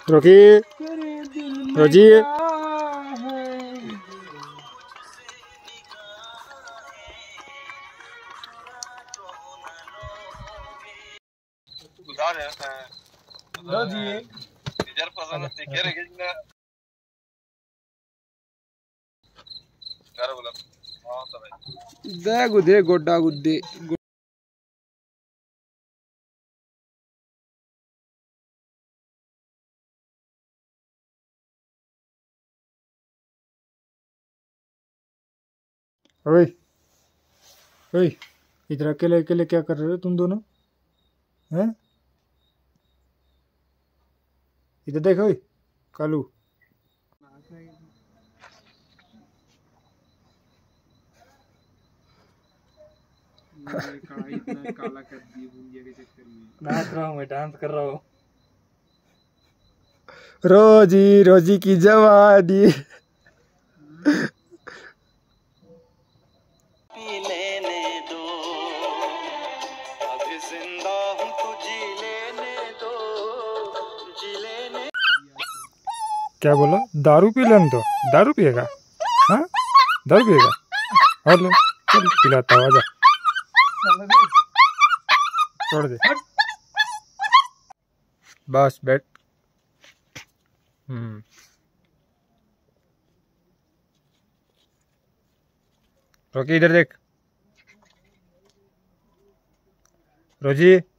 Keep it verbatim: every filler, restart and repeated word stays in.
रोकी रोजी गुदे गोड्डा गुद्दे ओए ओए इधर अकेले अकेले क्या कर रहे हो तुम दोनों हैं? इधर देखो ओए कालू इतना काला कर दिए बुंदिया के चक्कर में। नाच रहा हूँ मैं, डांस कर रहा हूँ। रोजी रोजी की जवानी लेने दो अभी जिंदा हूँ तू जी लेने दो जी लेने। क्या बोला? दारू पी लेने दो? दारू पिएगा? हाँ दारू पिएगा? और लो चल पिलाता हूँ, आजा छोड़ दे बस बैठ। हम्म रोकी इधर देख रोजी।